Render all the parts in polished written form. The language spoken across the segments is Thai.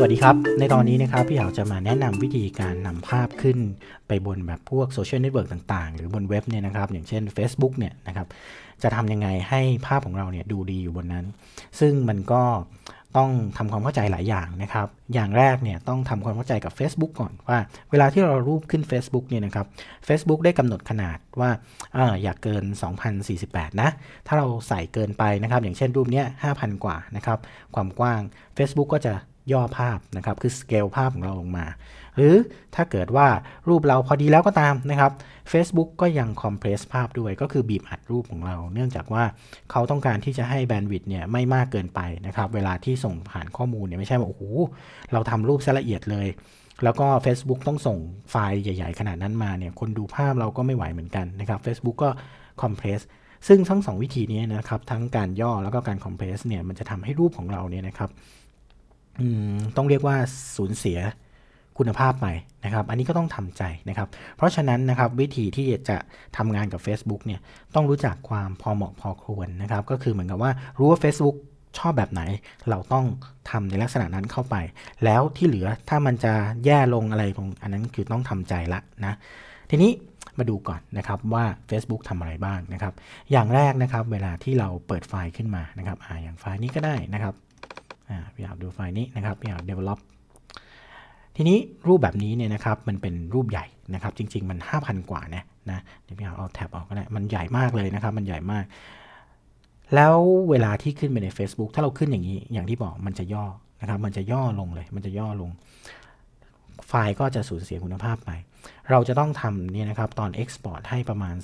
วัสดีครับในตอนนี้นะครับพี่เหาจะมาแนะนำวิธีการนำภาพขึ้นไปบนแบบพวกโซเชียลเน็ตเวิร์กต่างๆหรือบนเว็บเนี่ยนะครับอย่างเช่น Facebook เนี่ยนะครับจะทำยังไงให้ภาพของเราเนี่ยดูดีอยู่บนนั้นซึ่งมันก็ต้องทำความเข้าใจหลายอย่างนะครับอย่างแรกเนี่ยต้องทำความเข้าใจกับ Facebook ก่อนว่าเวลาที่เรารูปขึ้น Facebook เนี่ยนะครับ Facebook ได้กำหนดขนาดว่าอยากเกิน 2048 นะถ้าเราใส่เกินไปนะครับอย่างเช่นรูปเนี้ย 5,000 กว่านะครับความกว้าง Facebook ก็จะย่อภาพนะครับคือสเกลภาพของเราลงมาหรือถ้าเกิดว่ารูปเราพอดีแล้วก็ตามนะครับ Facebook ก็ยังคอมเพรสภาพด้วยก็คือบีบอัดรูปของเราเนื่องจากว่าเขาต้องการที่จะให้แบนด์วิดต์เนี่ยไม่มากเกินไปนะครับเวลาที่ส่งผ่านข้อมูลเนี่ยไม่ใช่ว่าโอ้โหเราทำรูปซะละเอียดเลยแล้วก็ Facebook ต้องส่งไฟล์ใหญ่ๆขนาดนั้นมาเนี่ยคนดูภาพเราก็ไม่ไหวเหมือนกันนะครับ Facebook ก็คอมเพรสซึ่งทั้ง2วิธีนี้นะครับทั้งการย่อแล้วก็การคอมเพรสเนี่ยมันจะทำให้รูปของเราเนี่ยนะครับต้องเรียกว่าสูญเสียคุณภาพไปนะครับอันนี้ก็ต้องทำใจนะครับเพราะฉะนั้นนะครับวิธีที่จะทำงานกับ Facebook เนี่ยต้องรู้จักความพอเหมาะพอควรนะครับก็คือเหมือนกับว่ารู้ว่า Facebook ชอบแบบไหนเราต้องทำในลักษณะนั้นเข้าไปแล้วที่เหลือถ้ามันจะแย่ลงอะไรของอันนั้นคือต้องทำใจละนะทีนี้มาดูก่อนนะครับว่า Facebook ทำอะไรบ้างนะครับอย่างแรกนะครับเวลาที่เราเปิดไฟล์ขึ้นมานะครับอย่างไฟล์นี้ก็ได้นะครับพี่อยากดูไฟล์นี้นะครับพี่อยาก develop ทีนี้รูปแบบนี้เนี่ยนะครับมันเป็นรูปใหญ่นะครับจริงๆมัน 5,000 กว่านะเดี๋ยวพี่อยากเอาแท็บออกก็ได้มันใหญ่มากเลยนะครับมันใหญ่มากแล้วเวลาที่ขึ้นไปใน Facebook ถ้าเราขึ้นอย่างนี้อย่างที่บอกมันจะย่อนะครับมันจะย่อลงเลยมันจะย่อลงไฟล์ก็จะสูญเสียคุณภาพไปเราจะต้องทำเนี่ยนะครับตอน Export ให้ประมาณ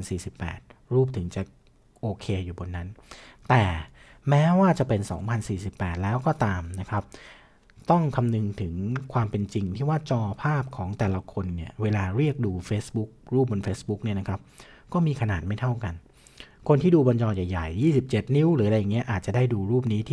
2048 รูปถึงจะโอเคอยู่บนนั้นแต่แม้ว่าจะเป็น 2048 แล้วก็ตามนะครับต้องคำนึงถึงความเป็นจริงที่ว่าจอภาพของแต่ละคนเนี่ยเวลาเรียกดู Facebook รูปบน Facebook เนี่ยนะครับก็มีขนาดไม่เท่ากันคนที่ดูบนจอใหญ่ๆ27 นิ้วหรืออะไรอย่างเงี้ยอาจจะได้ดูรูปนี้ที่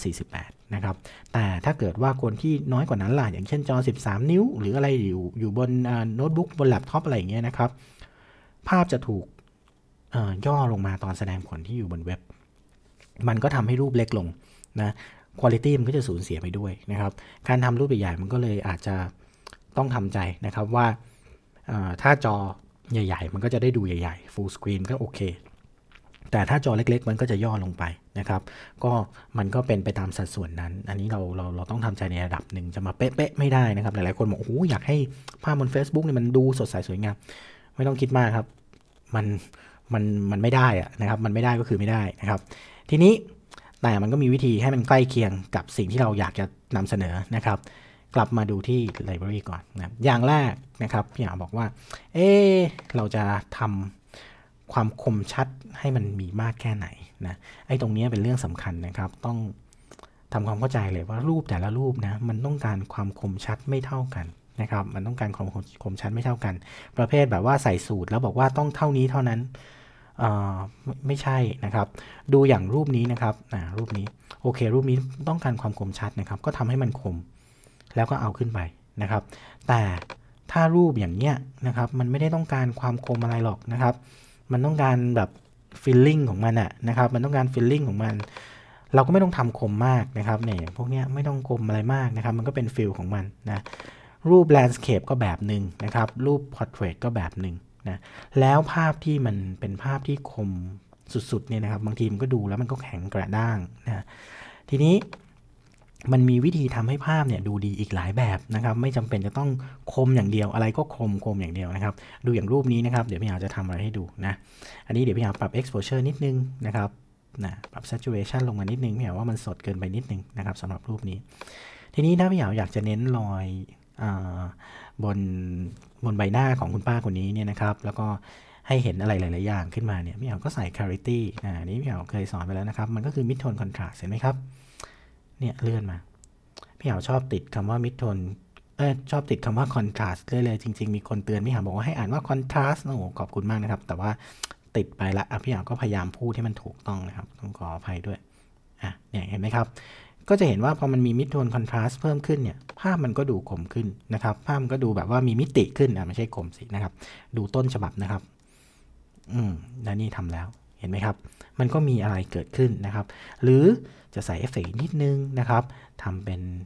2048 นะครับแต่ถ้าเกิดว่าคนที่น้อยกว่านั้นล่ะอย่างเช่นจอ 13 นิ้วหรืออะไรอยู่บนโน้ตบุ๊กบนแล็ปท็อปอะไรอย่างเงี้ยนะครับภาพจะถูกย่อลงมาตอนแสดงผลที่อยู่บนเว็บมันก็ทำให้รูปเล็กลงนะคุณภาพมันก็จะสูญเสียไปด้วยนะครับการทำรูปใหญ่ๆมันก็เลยอาจจะต้องทำใจนะครับว่าถ้าจอใหญ่ๆมันก็จะได้ดูใหญ่ๆ full screen ก็โอเคแต่ถ้าจอเล็กๆมันก็จะย่อลงไปนะครับก็มันก็เป็นไปตามสัดส่วนนั้นอันนี้เราต้องทำใจในระดับหนึ่งจะมาเป๊ะๆไม่ได้นะครับหลายๆคนบอกโอ้โหอยากให้ภาพบน Facebook เนี่ยมันดูสดใสสวยงามไม่ต้องคิดมากครับมันไม่ได้นะครับมันไม่ได้ก็คือไม่ได้นะครับทีนี้แต่มันก็มีวิธีให้มันใกล้เคียงกับสิ่งที่เราอยากจะนำเสนอนะครับกลับมาดูที่ library ก่อนนะอย่างแรกนะครับพี่อยากบอกว่าเราจะทำความคมชัดให้มันมีมากแค่ไหนนะไอ้ตรงนี้เป็นเรื่องสำคัญนะครับต้องทำความเข้าใจเลยว่ารูปแต่ละรูปนะมันต้องการความคมชัดไม่เท่ากันนะครับมันต้องการความคมชัดไม่เท่ากันประเภทแบบว่าใส่สูตรแล้วบอกว่าต้องเท่านี้เท่านั้นไม่ใช่นะครับดูอย่างรูปนี้นะครับรูปนี้โอเครูปนี้ต้องการความคมชัดนะครับก็ทำให้มันคมแล้วก็เอาขึ้นไปนะครับแต่ถ้ารูปอย่างเนี้ยนะครับมันไม่ได้ต้องการความคมอะไรหรอกนะครับมันต้องการแบบฟีลลิ่งของมันนะครับมันต้องการฟีลลิ่งของมันเราก็ไม่ต้องทำคมมากนะครับเนี่ยพวกเนี้ยไม่ต้องคมอะไรมากนะครับมันก็เป็นฟีลของมันนะรูปแลนด์สเคปก็แบบหนึ่งนะครับรูปพอร์เทรตก็แบบหนึ่งนะแล้วภาพที่มันเป็นภาพที่คมสุดๆเนี่ยนะครับบางทีมันก็ดูแล้วมันก็แข็งกระด้างนะทีนี้มันมีวิธีทำให้ภาพเนี่ยดูดีอีกหลายแบบนะครับไม่จำเป็นจะต้องคมอย่างเดียวอะไรก็คมอย่างเดียวนะครับดูอย่างรูปนี้นะครับเดี๋ยวพี่อยากจะทำอะไรให้ดูนะอันนี้เดี๋ยวพี่อยากปรับ exposure นิดนึงนะครับปรับ saturation ลงมานิดนึงพี่อยากว่ามันสดเกินไปนิดนึงนะครับสำหรับรูปนี้ทีนี้ถ้าพี่อยากจะเน้นรอยบนใบหน้าของคุณป้าคนนี้เนี่ยนะครับแล้วก็ให้เห็นอะไรหลายๆอย่างขึ้นมาเนี่ยพี่เอาก็ใส่ clarity นี้พี่เอาเคยสอนไปแล้วนะครับมันก็คือ mid tone contrast เห็นไหมครับเนี่ยเลื่อนมาพี่เอาชอบติดคำว่า mid tone ชอบติดคำว่า contrast เลยจริงๆมีคนเตือนพี่เอาบอกว่าให้อ่านว่า contrast โอ้ขอบคุณมากนะครับแต่ว่าติดไปละพี่เอาก็พยายามพูดให้มันถูกต้องนะครับต้องขออภัยด้วยเนี่ยเห็นไหมครับก็จะเห็นว่าพอมันมี mid tone contrast เพิ่มขึ้นเนี่ยภาพมันก็ดูคมขึ้นนะครับภาพมันก็ดูแบบว่ามีมิติขึ้นไม่ใช่คมสินะครับดูต้นฉบับนะครับแล้วนี่ทำแล้วเห็นไหมครับมันก็มีอะไรเกิดขึ้นนะครับหรือจะใส่เอฟเฟกต์นิดนึงนะครับทำเป็น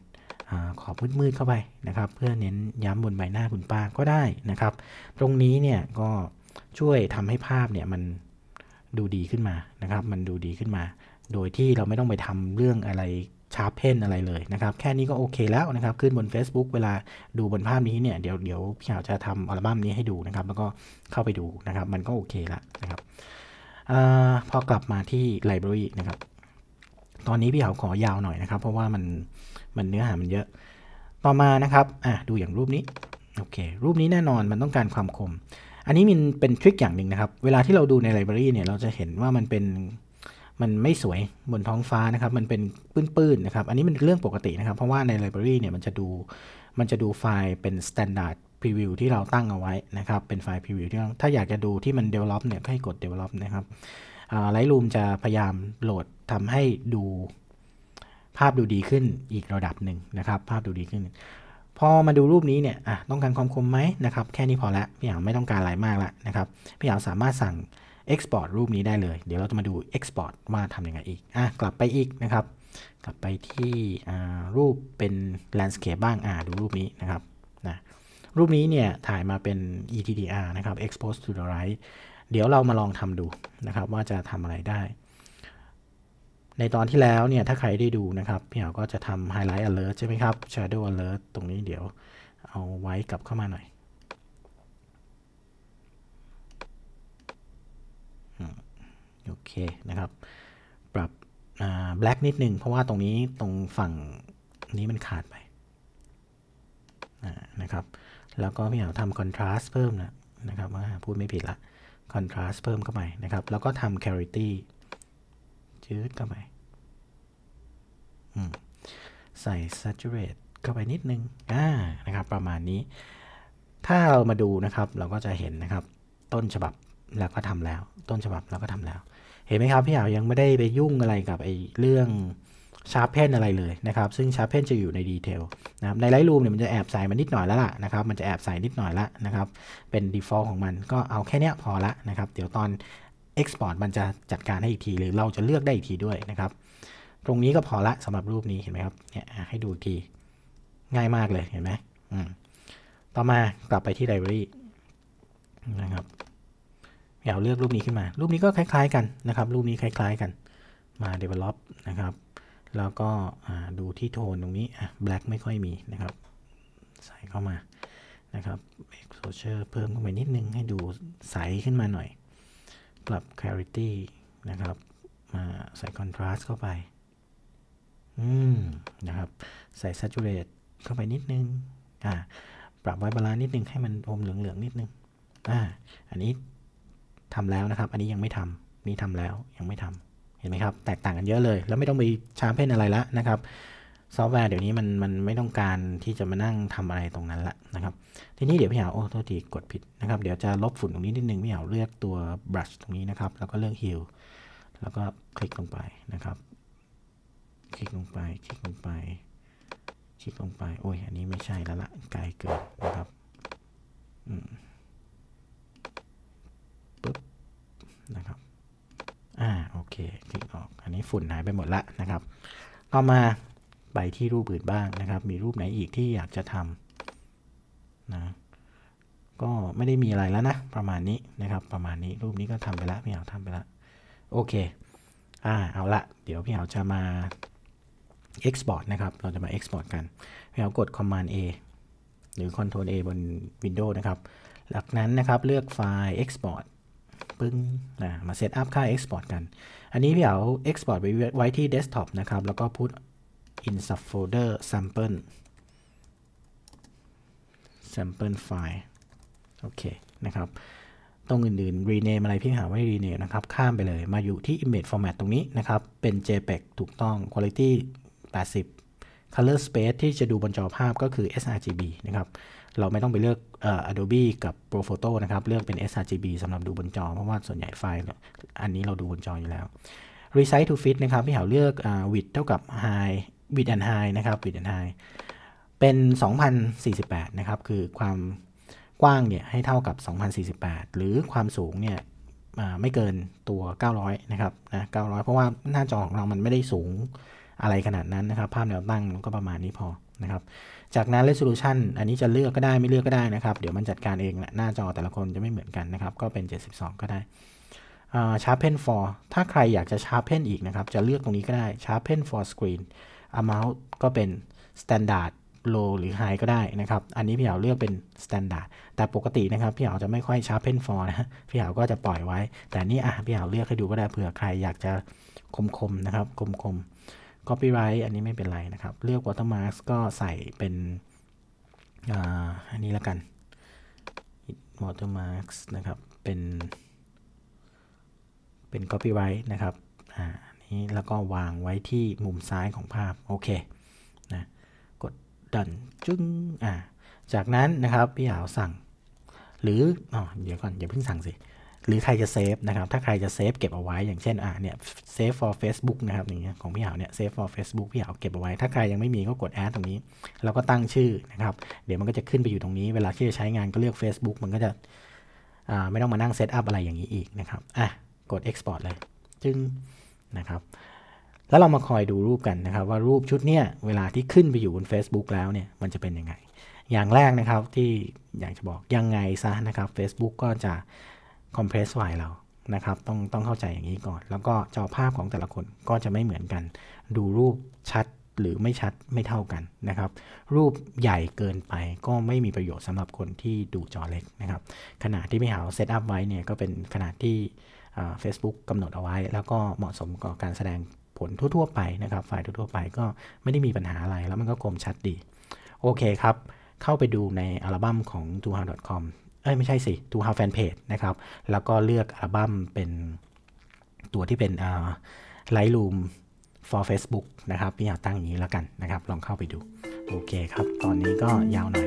ขอบมืดๆเข้าไปนะครับเพื่อเน้นย้ำบนใบหน้าคุณป้าก็ได้นะครับตรงนี้เนี่ยก็ช่วยทำให้ภาพเนี่ยมันดูดีขึ้นมานะครับมันดูดีขึ้นมาโดยที่เราไม่ต้องไปทำเรื่องอะไรชาร์ปเพนอะไรเลยนะครับแค่นี้ก็โอเคแล้วนะครับขึ้นบน Facebook เวลาดูบนภาพนี้เนี่ยเดี๋ยวพี่หาวจะทำอัลบั้มนี้ให้ดูนะครับแล้วก็เข้าไปดูนะครับมันก็โอเคละนะครับพอกลับมาที่ Library นะครับตอนนี้พี่หาวขอยาวหน่อยนะครับเพราะว่ามันเนื้อหามันเยอะต่อมานะครับดูอย่างรูปนี้โอเครูปนี้แน่นอนมันต้องการความคมอันนี้มันเป็นทริคอย่างหนึ่งนะครับเวลาที่เราดูใน Library เนี่ยเราจะเห็นว่ามันไม่สวยบนท้องฟ้านะครับมันเป็นปื้นๆนะครับอันนี้มันเรื่องปกตินะครับเพราะว่าใน Library เนี่ยมันจะดูไฟล์เป็น Standard Preview ที่เราตั้งเอาไว้นะครับเป็นไฟล์ Preview ที่ถ้าอยากจะดูที่มัน Develop เนี่ยก็ให้กด Develop นะครับLightroom จะพยายามโหลดทำให้ดูภาพดูดีขึ้นอีกระดับหนึ่งนะครับภาพดูดีขึ้นพอมาดูรูปนี้เนี่ยต้องการความคมไหมนะครับแค่นี้พอแล้วพี่หยางไม่ต้องการอะไรมากแล้วนะครับพี่หยางสามารถสั่ง Export รูปนี้ได้เลยเดี๋ยวเราจะมาดู Export ว่าทำยังไงอีกกลับไปอีกนะครับกลับไปที่รูปเป็น Landscape บ้างดูรูปนี้นะครับรูปนี้เนี่ยถ่ายมาเป็น ETDR นะครับ Expose to the right เดี๋ยวเรามาลองทำดูนะครับว่าจะทำอะไรได้ในตอนที่แล้วเนี่ยถ้าใครได้ดูนะครับพี่หาวก็จะทำ Highlight Alert ใช่ไหมครับ Shadow Alert ตรงนี้เดี๋ยวเอาไว้กลับเข้ามาหน่อยโอเคนะครับปรับblack นิดนึงเพราะว่าตรงนี้ตรงฝั่งนี้มันขาดไปนะครับแล้วก็พี่หาวทำ Contrast เพิ่มนะครับพูดไม่ผิดละ Contrast เพิ่มเข้าไปนะครับแล้วก็ทำ Clarity จืดเข้าไปใส่ Saturate เข้าไปนิดนึงนะครับประมาณนี้ถ้าเรามาดูนะครับเราก็จะเห็นนะครับต้นฉบับแล้วก็ทำแล้วต้นฉบับแล้วก็ทำแล้วเห็นไหมครับพี่หาวยังไม่ได้ไปยุ่งอะไรกับไอ้เรื่อง Sharpen อะไรเลยนะครับซึ่ง Sharpen จะอยู่ในดีเทลนะครับใน Lightroom เนี่ยมันจะแอบใส่มานิดหน่อยแล้วล่ะนะครับมันจะแอบใส่นิดหน่อยละนะครับเป็น default ของมันก็เอาแค่นี้พอละนะครับเดี๋ยวตอน Export มันจะจัดการให้อีกทีหรือเราจะเลือกได้อีกทีด้วยนะครับตรงนี้ก็พอละสำหรับรูปนี้เห็นไหมครับเนี่ยให้ดูอีกทีง่ายมากเลยเห็นไหมต่อมากลับไปที่ Library นะครับเราเลือกรูปนี้ขึ้นมารูปนี้ก็คล้ายๆกันนะครับรูปนี้คล้ายๆกันมา Develop นะครับแล้วก็ดูที่โทนตรงนี้black ไม่ค่อยมีนะครับใส่เข้ามานะครับ exposure เพิ่มเข้าไปนิดนึงให้ดูใสขึ้นมาหน่อยปรับ clarity นะครับมาใส่ contrast เข้าไปนะครับใส่ saturate เข้าไปนิดนึงปรับไว้บาลานซ์นิดนึงให้มันอมเหลืองๆนิดนึงอันนี้ทำแล้วนะครับอันนี้ยังไม่ทำนี่ทำแล้วยังไม่ทำเห็นไหมครับแตกต่างกันเยอะเลยแล้วไม่ต้องไปชาร์เพนอะไรละนะครับซอฟต์แวร์เดี๋ยวนี้มันไม่ต้องการที่จะมานั่งทำอะไรตรงนั้นละนะครับทีนี้เดี๋ยวพี่หาวโทษทีกดผิดนะครับเดี๋ยวจะลบฝุ่นตรงนี้นิดนึงพี่หาวเลือกตัว brush ตรงนี้นะครับแล้วก็เลือก heal แล้วก็คลิกลงไปนะครับคลิกลงไปคลิกลงไปคลิกลงไปโอ้ยอันนี้ไม่ใช่แล้วละไกลเกินนะครับปึ๊บนะครับโอเคคลิกออกอันนี้ฝุ่นหายไปหมดละนะครับต่อมาไปที่รูปอื่นบ้างนะครับมีรูปไหนอีกที่อยากจะทำนะก็ไม่ได้มีอะไรแล้วนะประมาณนี้นะครับประมาณนี้รูปนี้ก็ทำไปแล้วพี่หาวทำไปแล้วโอเคเอาละเดี๋ยวพี่หาวจะมา Export นะครับเราจะมา Export กันพี่หาวกด Command A หรือ Ctrl A บน Windows นะครับจากนั้นนะครับเลือกไฟล์ Export ปึ้งมาเซตอัพค่า Export กันอันนี้พี่เอา Export ไว้ที่ Desktop นะครับแล้วก็ Put in subfolder sample file โอเคนะครับตรงอื่นๆ rename อะไรพี่หาไม่ rename นะครับข้ามไปเลยมาอยู่ที่ image format ตรงนี้นะครับเป็น JPEG ถูกต้อง quality 80 color space ที่จะดูบนจอภาพก็คือ sRGB นะครับเราไม่ต้องไปเลือกAdobe กับ Profoto นะครับเลือกเป็น sRGB สำหรับดูบนจอเพราะว่าส่วนใหญ่ไฟล์อันนี้เราดูบนจออยู่แล้ว Resize to fit นะครับพี่หาเลือก width เท่ากับ high width and high นะครับ width and high เป็น 2048 นะครับคือความกว้างเนี่ยให้เท่ากับ 2048 หรือความสูงเนี่ยไม่เกินตัว 900 นะครับ900 เพราะว่าหน้าจอของเรามันไม่ได้สูงอะไรขนาดนั้นนะครับภาพแนวตั้งก็ประมาณนี้พอนะครับจากนั้น resolution อันนี้จะเลือกก็ได้ไม่เลือกก็ได้นะครับเดี๋ยวมันจัดการเองแหละหน้าจอแต่ละคนจะไม่เหมือนกันนะครับก็เป็น72ก็ได้sharpen for ถ้าใครอยากจะ sharpen อีกนะครับจะเลือกตรงนี้ก็ได้ sharpen for screen amount ก็เป็น standard low หรือ high ก็ได้นะครับอันนี้พี่เหาเลือกเป็น standard แต่ปกตินะครับพี่เหาจะไม่ค่อย sharpen for นะพี่เหาก็จะปล่อยไว้แต่นี่พี่เหาเลือกให้ดูก็ได้เผื่อใครอยากจะคมๆนะครับคมๆ copyright อันนี้ไม่เป็นไรนะครับเลือก watermark ก็ใส่เป็นอันนี้ละกัน watermark นะครับเป็น copyright นะครับนี้แล้วก็วางไว้ที่มุมซ้ายของภาพโอเคนะกดดันจึ้งจากนั้นนะครับพี่เหาสั่งหรือเดี๋ยวก่อนอย่าเพิ่งสั่งสิหรือใครจะเซฟนะครับถ้าใครจะเซฟเก็บเอาไว้อย่างเช่นเนี่ย save for Facebook นะครับอย่างเงี้ยของพี่เหาเนี่ย save for Facebook พี่เหาเก็บเอาไว้ถ้าใครยังไม่มีก็กด add ตรงนี้แล้วก็ตั้งชื่อนะครับเดี๋ยวมันก็จะขึ้นไปอยู่ตรงนี้เวลาที่จะใช้งานก็เลือก Facebook มันก็จะไม่ต้องมานั่งเซตอัพอะไรอย่างนี้อีกนะครับกด export เลยจึ้งนะครับแล้วเรามาคอยดูรูปกันนะครับว่ารูปชุดเนี้ยเวลาที่ขึ้นไปอยู่บน Facebook แล้วเนี่ยมันจะเป็นยังไงอย่างแรกนะครับที่อยากจะบอกยังไงซะนะครับ Facebook ก็จะ compress ไฟล์เรานะครับต้องเข้าใจอย่างนี้ก่อนแล้วก็จอภาพของแต่ละคนก็จะไม่เหมือนกันดูรูปชัดหรือไม่ชัดไม่เท่ากันนะครับรูปใหญ่เกินไปก็ไม่มีประโยชน์สำหรับคนที่ดูจอเล็กนะครับขนาดที่พี่หาเซตอัพไว้เนี่ยก็เป็นขนาดที่Facebook กำหนดเอาไว้แล้วก็เหมาะสมกับการแสดงผลทั่วๆไปนะครับไฟล์ทั่วๆไปก็ไม่ได้มีปัญหาอะไรแล้วมันก็คมชัดดีโอเคครับเข้าไปดูในอัลบั้มของ tuhaw.com ไม่ใช่สิ tuhaw fanpage นะครับแล้วก็เลือกอัลบั้มเป็นตัวที่เป็น Lightroom for Facebook นะครับพี่อยากตั้งอย่างนี้แล้วกันนะครับลองเข้าไปดูโอเคครับตอนนี้ก็ยาวหน่อย